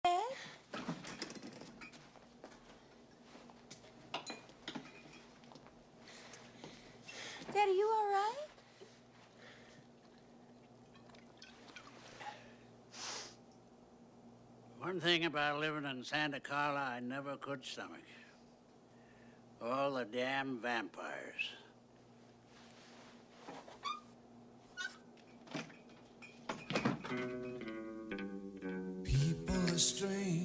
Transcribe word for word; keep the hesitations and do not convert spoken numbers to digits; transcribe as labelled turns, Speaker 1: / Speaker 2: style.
Speaker 1: Daddy, you all right?
Speaker 2: One thing about living in Santa Carla I never could stomach. All the damn vampires.
Speaker 3: People are strange.